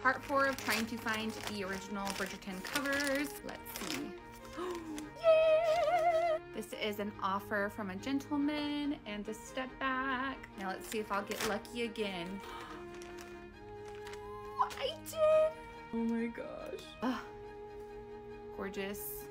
Part 4 of trying to find the original Bridgerton covers. Let's see. Yeah! This is an offer from a gentleman and a step back. Now let's see if I'll get lucky again. I did! Oh my gosh. Gorgeous.